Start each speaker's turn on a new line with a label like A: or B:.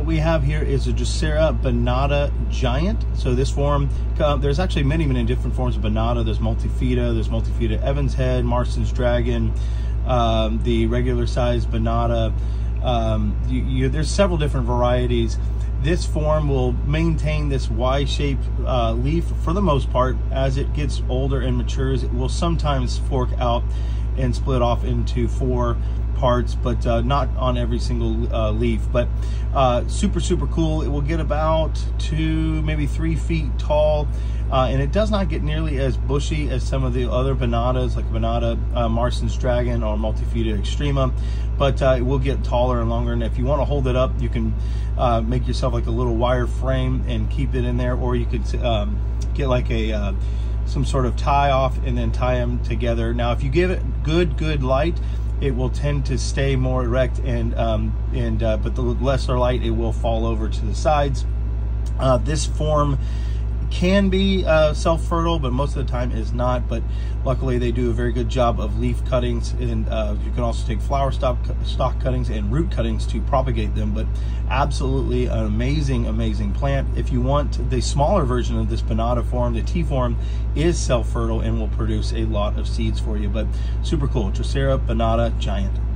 A: we have here is a Drosera Binata Giant. So this form, there's actually many different forms of Binata. There's Multifida, there's Multifida Evans Head, Marston's Dragon, the regular size Binata. There's several different varieties. This form will maintain this Y-shaped leaf for the most part. As it gets older and matures, it will sometimes fork out and split off into 4 parts, but not on every single leaf. But super cool. It will get about 2, maybe 3 feet tall, and it does not get nearly as bushy as some of the other Binatas, like Binata Marston's Dragon or Multifida Extrema, but it will get taller and longer. And if you want to hold it up, you can make yourself like a little wire frame and keep it in there, or you could get like a some sort of tie off and then tie them together. Now if you give it good light, it will tend to stay more erect, and but the lesser light, it will fall over to the sides. This form can be self-fertile, but most of the time is not. But luckily they do a very good job of leaf cuttings, and you can also take flower stalk cuttings and root cuttings to propagate them. But absolutely an amazing plant. If you want the smaller version of this Binata form, the T form is self-fertile and will produce a lot of seeds for you. But super cool, Drosera Binata Giant.